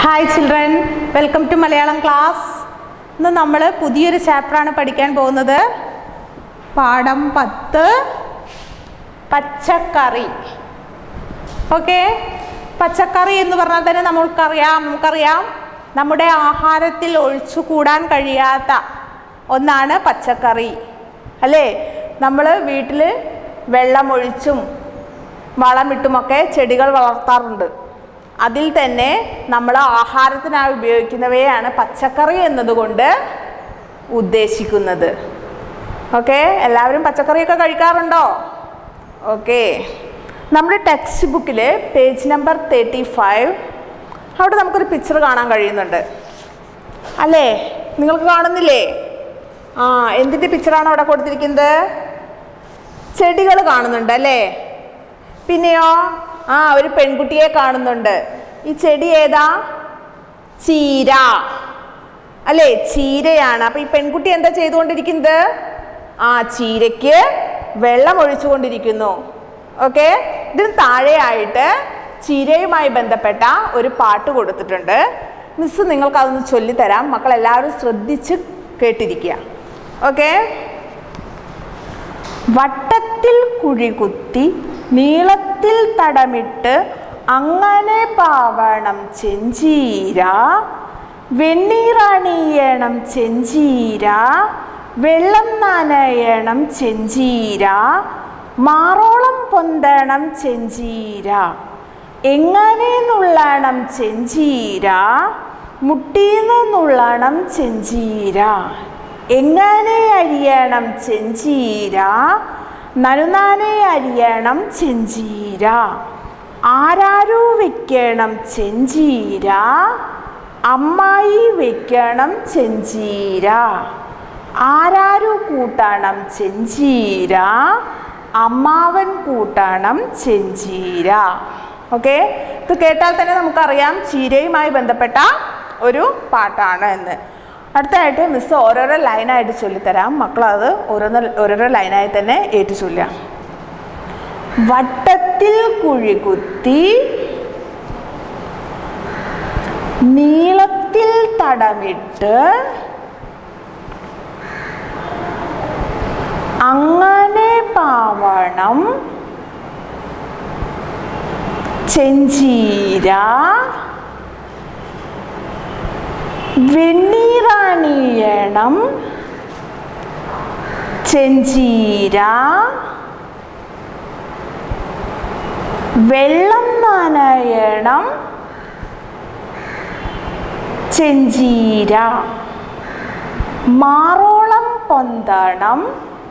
Hi children, welcome to Malayalam class. ഇന്ന് നമ്മൾ പുതിയൊരു ചാപ്റ്റർ ആണ് പഠിക്കാൻ പോകുന്നത്. പാഠം 10 പച്ചക്കറി. ഓക്കേ, പച്ചക്കറി എന്ന് പറഞ്ഞാൽ തന്നെ നമുക്കറിയാം നമ്മുടെ ആഹാരത്തിൽ ഒഴിച്ചുകൂടാൻ കഴിയാത്ത ഒന്നാണ് പച്ചക്കറി. അല്ലേ? നമ്മൾ വീട്ടിൽ വെള്ളമൊഴിച്ചും വളമിട്ടുമൊക്കെ ചെടികൾ വളർത്താറുണ്ട്. അതിൽ തന്നെ നമ്മൾ ആഹാരത്തിനായി ഉപയോഗിക്കുന്നവയാണ് പച്ചക്കറി എന്നതുകൊണ്ട് ഉദ്ദേശിക്കുന്നത്. ഓക്കെ, എല്ലാവരും പച്ചക്കറിയൊക്കെ കഴിക്കാറുണ്ടോ? ഓക്കെ, നമ്മുടെ ടെക്സ്റ്റ് ബുക്കിൽ പേജ് നമ്പർ 35 അവിടെ നമുക്കൊരു പിക്ചർ കാണാൻ കഴിയുന്നുണ്ട്. അല്ലേ? നിങ്ങൾക്ക് കാണുന്നില്ലേ? എന്തിൻ്റെ പിക്ചറാണ് അവിടെ കൊടുത്തിരിക്കുന്നത്? ചെടികൾ കാണുന്നുണ്ട് അല്ലേ? പിന്നെയോ ഒരു പെൺകുട്ടിയെ കാണുന്നുണ്ട്. ഈ ചെടി ഏതാ? ചീര അല്ലേ? ചീരയാണ്. അപ്പം ഈ പെൺകുട്ടി എന്താ ചെയ്തുകൊണ്ടിരിക്കുന്നത്? ചീരയ്ക്ക് വെള്ളം ഒഴിച്ചുകൊണ്ടിരിക്കുന്നു. ഓക്കെ, ഇതിന് താഴെയായിട്ട് ചീരയുമായി ബന്ധപ്പെട്ട ഒരു പാട്ട് കൊടുത്തിട്ടുണ്ട്. മിസ് നിങ്ങൾക്കതൊന്ന് ചൊല്ലിത്തരാം. മക്കളെല്ലാവരും ശ്രദ്ധിച്ച് കേട്ടിരിക്കുക. ഓക്കെ, വട്ടത്തിൽ കുഴി കുത്തി നീളത്തിൽ തടമിട്ട് അങ്ങനെ പാവണം ചെഞ്ചീര, വെണ്ണീറണിയണം ചെഞ്ചീര, വെള്ളം നനയണം ചെഞ്ചീര, മാറോളം പൊന്തണം ചെഞ്ചീര, എങ്ങനെ നുള്ളണം ചെഞ്ചീര, മുട്ടീന്ന് നുള്ളണം ചെഞ്ചീര, എങ്ങനെ അരിയണം ചെഞ്ചീര, നനുനാനെ അരിയണം ചെഞ്ചീര, ആരാരു വെക്കണം ചെഞ്ചീര, അമ്മായി വെക്കണം ചെഞ്ചീര, ആരാരു കൂട്ടണം ചെഞ്ചീര, അമ്മാവൻ കൂട്ടണം ചെഞ്ചീര. ഓക്കെ, ഇത് കേട്ടാൽ തന്നെ നമുക്കറിയാം ചീരയുമായി ബന്ധപ്പെട്ട ഒരു പാട്ടാണ് എന്ന്. അടുത്തായിട്ട് മിസ് ഓരോരോ ലൈനായിട്ട് ചൊല്ലിത്തരാം. മക്കളത് ഓരോരോ ലൈനായി തന്നെ ഏറ്റു ചൊല്ലാം. വട്ടത്തിൽ കുഴി കുത്തി നീളത്തിൽ തടമിട്ട് അങ്ങനെ പാവണം ചെഞ്ചീര, വെണ്ണീറണിയണം ചെഞ്ചീര, വെള്ളം നനയണം ചെഞ്ചീര, മാറോളം പൊന്തണം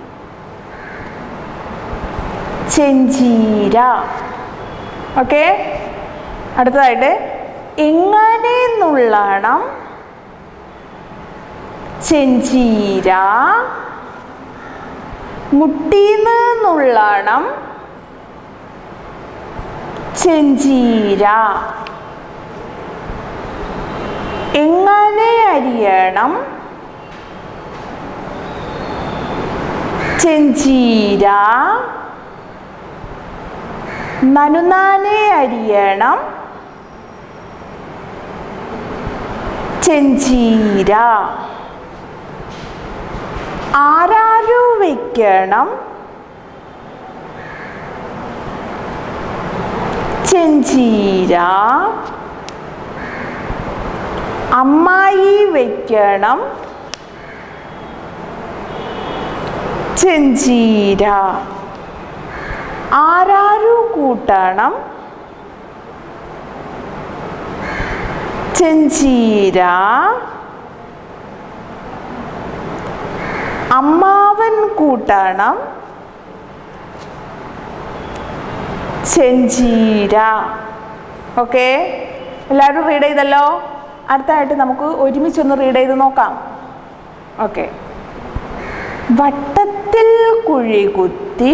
ചെഞ്ചീര. ഓക്കെ, അടുത്തതായിട്ട് എങ്ങനെ നുള്ളണം ചെഞ്ചീര, മുട്ടീന്ന് നുള്ളണം ചെഞ്ചീര, എങ്ങനെ അരിയണം ചെഞ്ചീര, നനുനാനെ അരിയണം ചെഞ്ചീര, ആരാരു വെക്കണം ചെഞ്ചീര, അമ്മായി വെക്കണം ചെഞ്ചീര, ആരാരു കൂട്ടണം ചെഞ്ചീര, അമ്മാവൻ കൂട്ടണം ചെഞ്ചീര. ഓക്കെ, എല്ലാവരും റീഡ് ചെയ്തല്ലോ. അടുത്തായിട്ട് നമുക്ക് ഒരുമിച്ചൊന്ന് റീഡ് ചെയ്ത് നോക്കാം. ഓക്കെ, വട്ടത്തിൽ കുഴി കുത്തി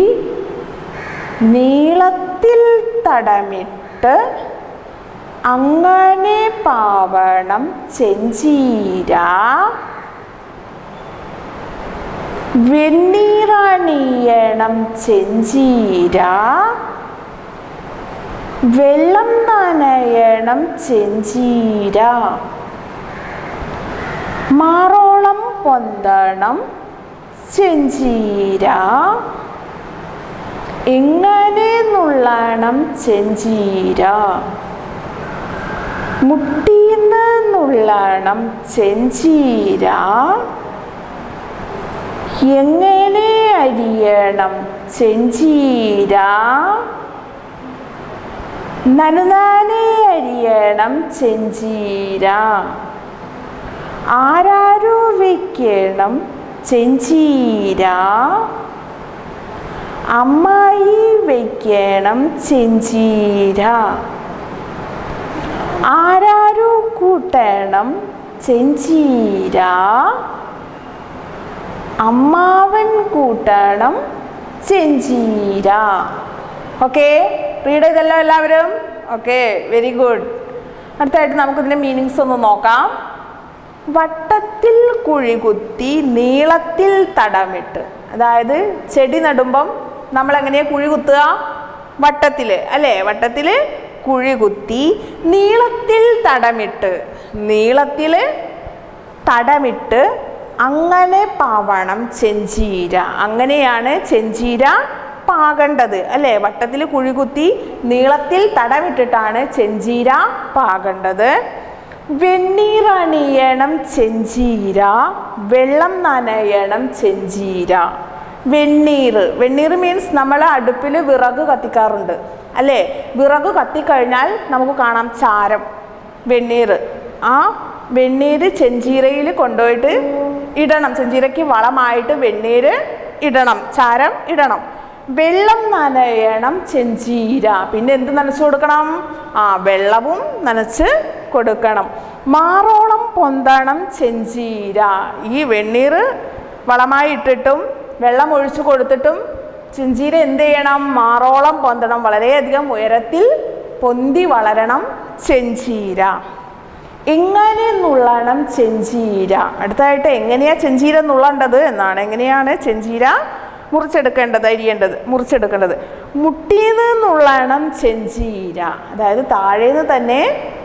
നീളത്തിൽ തടമിട്ട് അങ്ങനെ പാവണം ചെഞ്ചീര, വെണ്ണീറണിയണം ചെഞ്ചീര, വെള്ളം നനയണം ചെഞ്ചീര. മാറോളം പൊന്തണം ചെഞ്ചീര. എങ്ങനെ നുള്ളണം ചെഞ്ചീര. മുട്ടീന്ന് നുള്ളണം ചെഞ്ചീര. എങ്ങനെ അരിയണം ചെഞ്ചീര. നനുനാനെ അരിയണം ചെഞ്ചീര. ആരാരു വെക്കണം ചെഞ്ചീര. അമ്മായി വെക്കണം ചെഞ്ചീര. ആരാരു കൂട്ടണം ചെഞ്ചീര. അമ്മാവൻ കൂട്ടണം ചെഞ്ചീര. ഓക്കെ, റീഡ് ചെയ്തല്ലോ എല്ലാവരും? Okay, very good. അടുത്തായിട്ട് നമുക്കിതിൻ്റെ മീനിങ്സ് ഒന്ന് നോക്കാം. വട്ടത്തിൽ കുഴി കുത്തി നീളത്തിൽ തടമിട്ട്. അതായത് ചെടി നടുമ്പം നമ്മൾ എങ്ങനെയാണ് കുഴി കുത്തുക? വട്ടത്തിൽ അല്ലേ? വട്ടത്തിൽ കുഴി കുത്തി നീളത്തിൽ തടമിട്ട്. നീളത്തിൽ തടമിട്ട് അങ്ങനെ പാവണം ചെഞ്ചീര. അങ്ങനെയാണ് ചെഞ്ചീര പാകേണ്ടത് അല്ലേ? വട്ടത്തിൽ കുഴി കുത്തി നീളത്തിൽ തടമിട്ടിട്ടാണ് ചെഞ്ചീര പാകേണ്ടത്. വെണ്ണീറണിയണം ചെഞ്ചീര. വെള്ളം നനയണം ചെഞ്ചീര. വെണ്ണീർ, വെണ്ണീർ മീൻസ് നമ്മൾ അടുപ്പിൽ വിറക് കത്തിക്കാറുണ്ട് അല്ലേ? വിറക് കത്തിക്കഴിഞ്ഞാൽ നമുക്ക് കാണാം ചാരം, വെണ്ണീർ. ആ വെണ്ണീർ ചെഞ്ചീരയിൽ കൊണ്ടുപോയിട്ട് ഇടണം. ചെഞ്ചീരയ്ക്ക് വളമായിട്ട് വെണ്ണീർ ഇടണം, ചാരം ഇടണം. വെള്ളം നനയണം ചെഞ്ചീര. പിന്നെ എന്ത് നനച്ചു കൊടുക്കണം? വെള്ളവും നനച്ച് കൊടുക്കണം. മാറോളം പൊന്തണം ചെഞ്ചീര. ഈ വെണ്ണീർ വളമായി ഇട്ടിട്ടും വെള്ളം ഒഴിച്ചു കൊടുത്തിട്ടും ചെഞ്ചീര എന്ത് ചെയ്യണം? മാറോളം പൊന്തണം. വളരെയധികം ഉയരത്തിൽ പൊന്തി വളരണം ചെഞ്ചീര. എങ്ങനെ നുള്ളണം ചെഞ്ചീര. അടുത്തായിട്ട് എങ്ങനെയാ ചെഞ്ചീര നുള്ളേണ്ടത് എന്നാണ്. എങ്ങനെയാണ് ചെഞ്ചീര മുറിച്ചെടുക്കേണ്ടത്, അരിയേണ്ടത്, മുറിച്ചെടുക്കേണ്ടത്? മുട്ടീന്ന് നുള്ളണം ചെഞ്ചീര. അതായത് താഴേന്ന് തന്നെ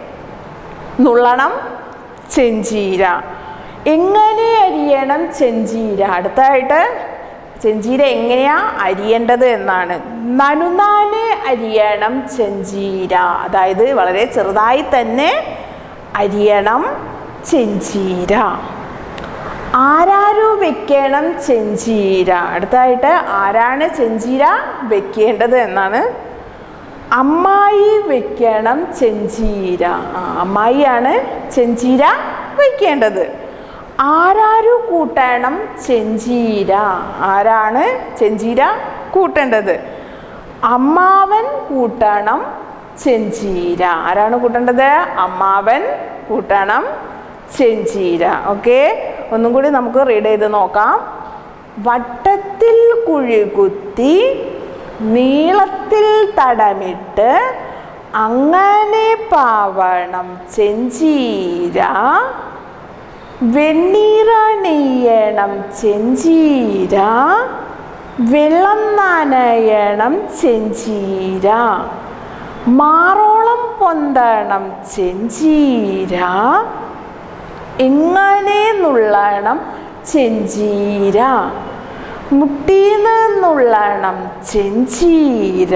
നുള്ളണം ചെഞ്ചീര. എങ്ങനെ അരിയണം ചെഞ്ചീര. അടുത്തായിട്ട് ചെഞ്ചീര എങ്ങനെയാ അരിയേണ്ടത് എന്നാണ്. നനുനാനെ അരിയണം ചെഞ്ചീര. അതായത് വളരെ ചെറുതായി തന്നെ അരിയണം ചെഞ്ചീര. ആരാരു വെക്കണം ചെഞ്ചീര. അടുത്തായിട്ട് ആരാണ് ചെഞ്ചീര വെക്കേണ്ടത് എന്നാണ്. അമ്മായി വെക്കണം ചെഞ്ചീര. അമ്മായിയാണ് ചെഞ്ചീര വയ്ക്കേണ്ടത്. ആരാരു കൂട്ടണം ചെഞ്ചീര. ആരാണ് ചെഞ്ചീര കൂട്ടേണ്ടത്? അമ്മാവൻ കൂട്ടണം ചെഞ്ചീര. ആരാണ് കൂട്ടേണ്ടത്? അമ്മാവൻ കൂട്ടണം ചെഞ്ചീര. ഓക്കെ, ഒന്നും കൂടി നമുക്ക് റീഡ് ചെയ്ത് നോക്കാം. വട്ടത്തിൽ കുഴി കുത്തി നീളത്തിൽ തടമിട്ട് അങ്ങനെ പാവണം ചെഞ്ചീര. വെണ്ണീറണിയണം ചെഞ്ചീര. വെള്ളം നനയണം ചെഞ്ചീര. മാറോളം പൊന്തണം ചെഞ്ചീര. എങ്ങനെ നുള്ളണം ചെഞ്ചീര. മുട്ടീന്ന് നുള്ളണം ചെഞ്ചീര.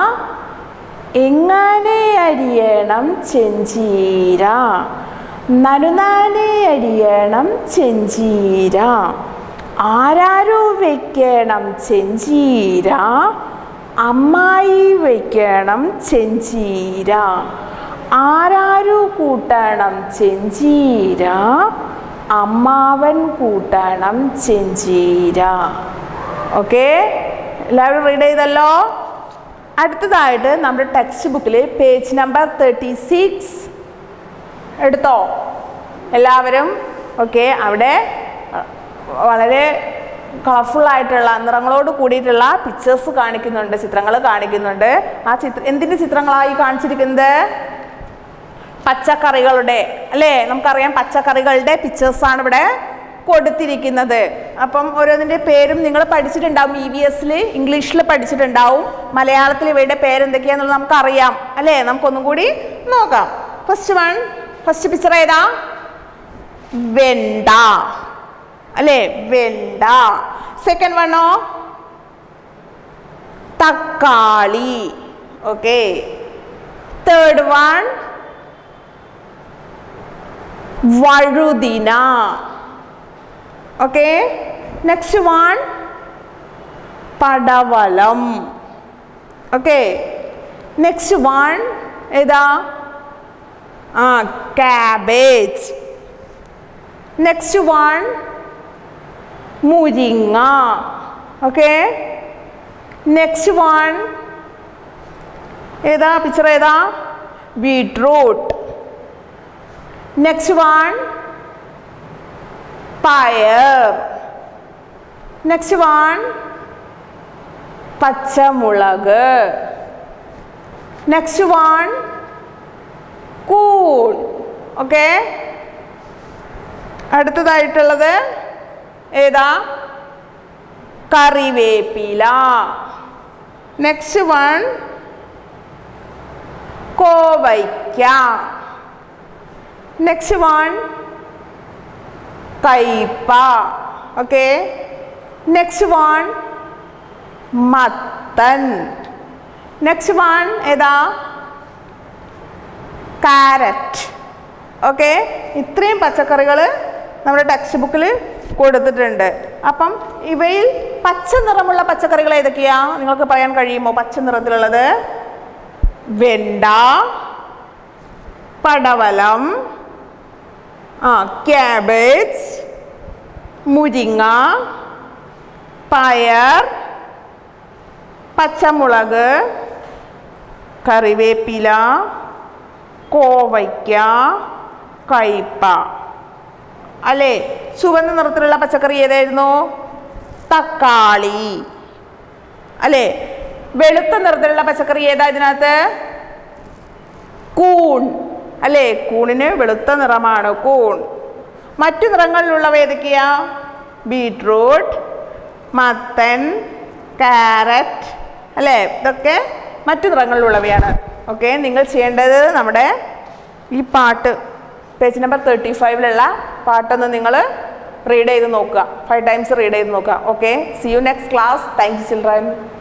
എങ്ങനെ അരിയണം ചെഞ്ചീര. നനുനാനെ അരിയണം ചെഞ്ചീര. ആരാരു വെക്കണം ചെഞ്ചീര. അമ്മായി വെക്കണം ചെഞ്ചീര. ആരാരു കൂട്ടണം ചെഞ്ചീര. അമ്മാവൻ കൂട്ടണം ചെഞ്ചീര. ഓക്കെ, എല്ലാവരും റീഡ് ചെയ്തല്ലോ? അടുത്തതായിട്ട് നമ്മുടെ ടെക്സ്റ്റ് ബുക്കിൽ പേജ് നമ്പർ 36 എടുത്തോ എല്ലാവരും? ഓക്കെ, അവിടെ വളരെ കളർഫുൾ ആയിട്ടുള്ള നിറങ്ങളോട് കൂടിയിട്ടുള്ള പിക്ചേഴ്സ് കാണിക്കുന്നുണ്ട്, ചിത്രങ്ങൾ കാണിക്കുന്നുണ്ട്. ആ എന്തിൻ്റെ ചിത്രങ്ങളായി കാണിച്ചിരിക്കുന്നത്? പച്ചക്കറികളുടെ അല്ലേ? നമുക്കറിയാം പച്ചക്കറികളുടെ പിക്ചേഴ്സാണ് ഇവിടെ കൊടുത്തിരിക്കുന്നത്. അപ്പം ഓരോന്നിൻ്റെ പേരും നിങ്ങൾ പഠിച്ചിട്ടുണ്ടാവും, EVS ഇംഗ്ലീഷിൽ പഠിച്ചിട്ടുണ്ടാവും. മലയാളത്തിൽ ഇവയുടെ പേരെന്തൊക്കെയാണെന്നുള്ളത് നമുക്കറിയാം അല്ലേ? നമുക്കൊന്നും കൂടി നോക്കാം. ഫസ്റ്റ് പിക്ചർ ഏതാ? വെണ്ട അല്ലേ? വെണ്ട. സെക്കൻഡ് വണ്ണോ? തക്കാളി. ഓക്കെ. തേർഡ് വൺ വഴുതിന. ഓക്കെ. നെക്സ്റ്റ് വൺ പടവലം. ഓക്കെ. നെക്സ്റ്റ് വൺ ഏതാ? കാബേജ്. നെക്സ്റ്റ് വൺ മുരിങ്ങ. ഓക്കെ. നെക്സ്റ്റ് വൺ ഏതാ? പിക്ചർ ഏതാ? ബീട്രൂട്ട്. നെക്സ്റ്റ് വൺ പയർ. നെക്സ്റ്റ് വൺ പച്ചമുളക്. നെക്സ്റ്റ് വൺ കൂൺ. ഓക്കെ. അടുത്തതായിട്ടുള്ളത് ഏതാ? കറിവേപ്പില. നെക്സ്റ്റ് വൺ കോവയ്ക്ക. നെക്സ്റ്റ് വൺ കയ്പ. ഓക്കെ. നെക്സ്റ്റ് വൺ മത്തൻ. നെക്സ്റ്റ് വൺ ഏതാ? കാരറ്റ്. ഓക്കെ. ഇത്രയും പച്ചക്കറികൾ നമ്മുടെ ടെക്സ്റ്റ് ബുക്കിൽ കൊടുത്തിട്ടുണ്ട്. അപ്പം ഇവയിൽ പച്ച നിറമുള്ള പച്ചക്കറികൾ ഏതൊക്കെയാ? നിങ്ങൾക്ക് പറയാൻ കഴിയുമോ? പച്ച നിറത്തിലുള്ളത് വെണ്ട, പടവലം, ക്യാബേജ്, മുരിങ്ങ, പയർ, പച്ചമുളക്, കറിവേപ്പില, കോവയ്ക്ക, കയ്പ അല്ലേ? ചുവന്ന നിറത്തിലുള്ള പച്ചക്കറി ഏതായിരുന്നു? തക്കാളി അല്ലേ? വെളുത്ത നിറത്തിലുള്ള പച്ചക്കറി ഏതാ ഇതിനകത്ത്? കൂൺ അല്ലേ? കൂണിന് വെളുത്ത നിറമാണ് കൂൺ. മറ്റു നിറങ്ങളിലുള്ളവ ഏതൊക്കെയാ? ബീട്രൂട്ട്, മത്തൻ, കാരറ്റ് അല്ലേ? ഇതൊക്കെ മറ്റു നിറങ്ങളിലുള്ളവയാണ്. ഓക്കെ. നിങ്ങൾ ചെയ്യേണ്ടത് നമ്മുടെ ഈ പാട്ട് പേജ് നമ്പർ 35 പാട്ടൊന്ന് നിങ്ങൾ റീഡ് ചെയ്ത് നോക്കുക. 5 times റീഡ് ചെയ്ത് നോക്കുക. Okay. See you next class. Thank you children.